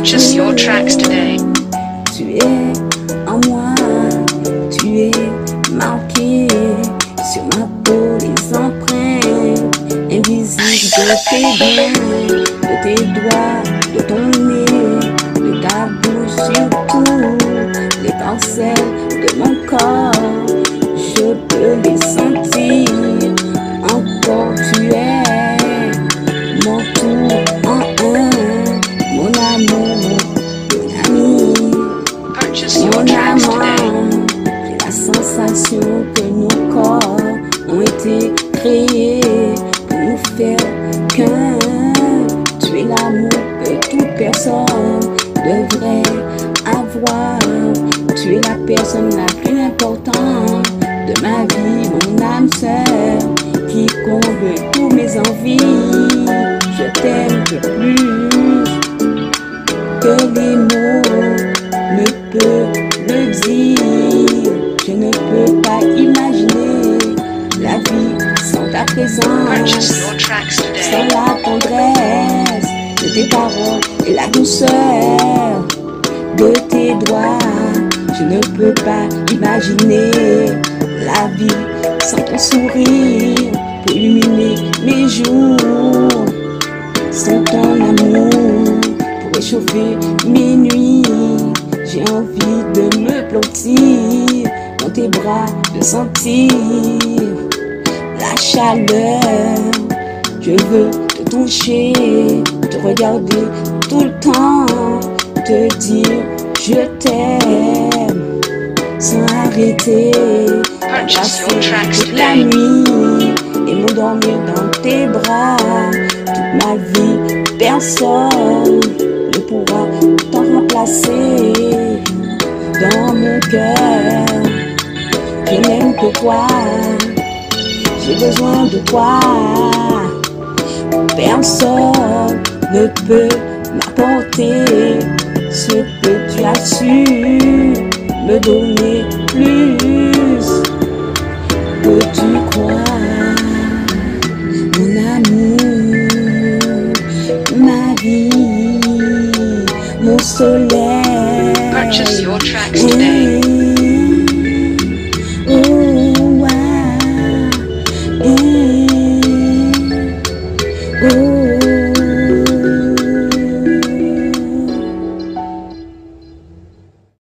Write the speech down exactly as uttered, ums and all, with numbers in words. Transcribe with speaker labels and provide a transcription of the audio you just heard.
Speaker 1: Purchase your tracks today.
Speaker 2: Tu es en moi, tu es marqué sur ma peau, les empreintes invisibles de tes mains, de tes doigts, de ton nez, de ta bouche, surtout l'étincelle de mon corps. Je peux les sentir, encore tu es mon tout en un, mon amour, mon ami. Mon amant, j'ai la sensation que nos corps ont été créés pour nous faire qu'un. Tu es l'amour que toute personne devrait avoir. Tu es la personne la plus importante de ma vie, mon âme sœur, qui comble tous mes envies. Je t'aime plus que les mots ne peuvent le dire. Je ne peux pas imaginer la vie sans ta présence, sans la tendresse de tes paroles et la douceur de tes doigts. Je ne peux pas imaginer la vie sans ton sourire pour illuminer mes jours, sans ton amour pour réchauffer mes nuits. J'ai envie de me blottir dans tes bras, de sentir la chaleur. Je veux te toucher, te regarder tout le temps, te dire je t'aime sans arrêter. Passer toute la nuit et m'endormir dans tes bras. Toute ma vie, personne ne pourra t'en remplacer. Dans mon cœur, je n'aime que toi. J'ai besoin de toi. Personne ne peut m'apporter ce que tu as su me donner plus que tu crois. Mon amour, ma vie, mon soleil,